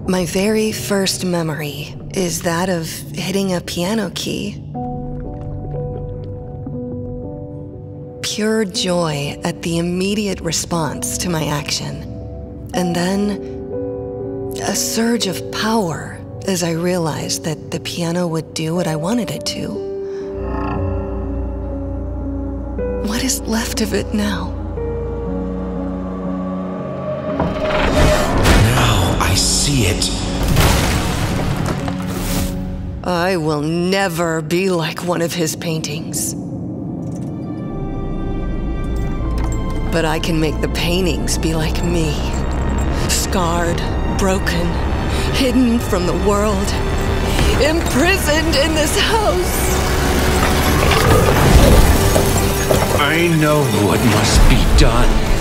My very first memory is that of hitting a piano key. Pure joy at the immediate response to my action. And then a surge of power as I realized that the piano would do what I wanted it to. What is left of it now? Now I see it. I will never be like one of his paintings. But I can make the paintings be like me. Scarred, broken, hidden from the world, imprisoned in this house. I know what must be done.